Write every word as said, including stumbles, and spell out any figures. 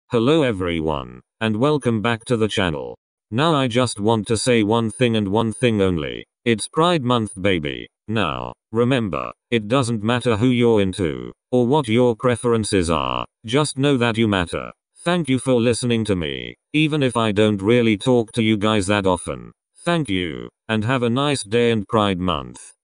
Hello everyone, and welcome back to the channel. Now I just want to say one thing and one thing only. It's Pride Month, baby. Now, remember, it doesn't matter who you're into, or what your preferences are, just know that you matter. Thank you for listening to me, even if I don't really talk to you guys that often. Thank you, and have a nice day and Pride Month.